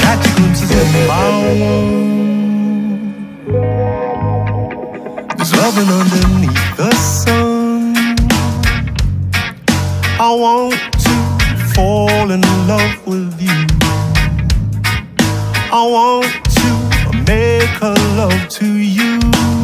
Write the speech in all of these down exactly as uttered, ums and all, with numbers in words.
catch glimpses of my own. There's loving underneath the sun. I want to fall in love with you. I want to make a love to you.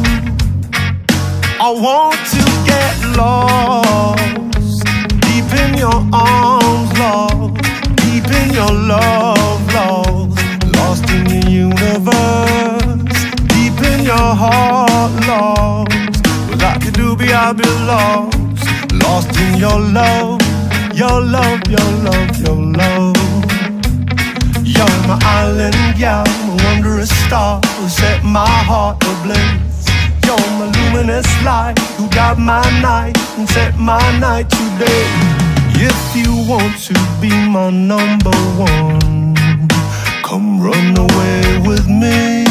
I want to get lost deep in your arms, love. Deep in your love, love. Lost in your universe. Deep in your heart, lost. Without you, doobie, I'd be lost. Lost in your love. Your love, your love, your love. You're my island gal, my wondrous star who set my heart ablaze. You're my luminous light who got my night and set my night today. If you want to be my number one, come run away with me.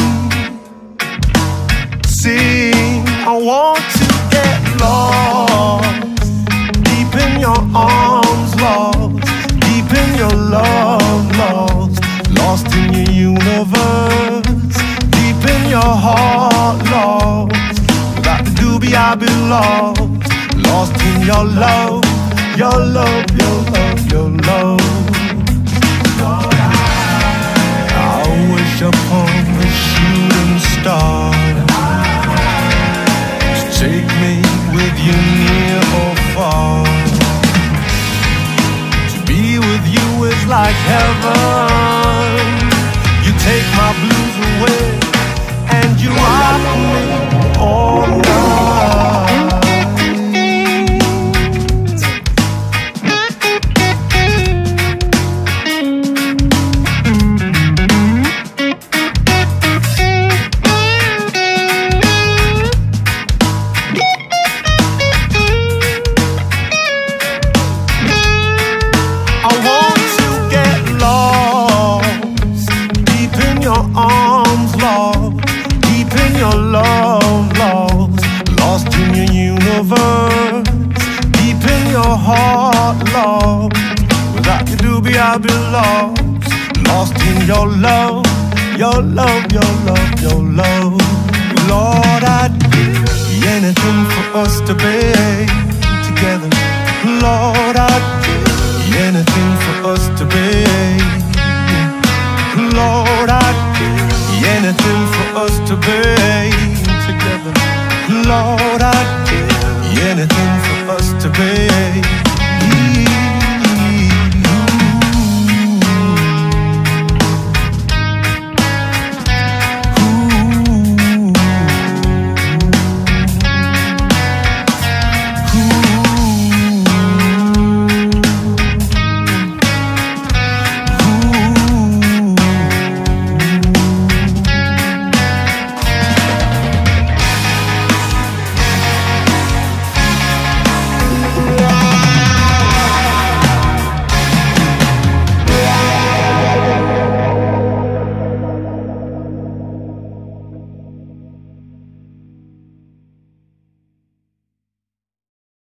See, I want to get lost deep in your arms, lost deep in your love, lost lost in your universe, deep in your heart, lost. Without the doobie, I'd be lost, lost in your love, your love, your love, your love. Lord, I, I wish upon a shooting star to take me with you near or far. To be with you is like heaven. You take my blues away and you rock me all night. I want to get lost deep in your arms, love. Deep in your love, love. Lost in your universe. Deep in your heart, love. Without you, doobie, I'd be lost. Lost in your love, your love, your love, your love. Lord, I'd be anything for us to be together. Lord, I'd be anything for us to be.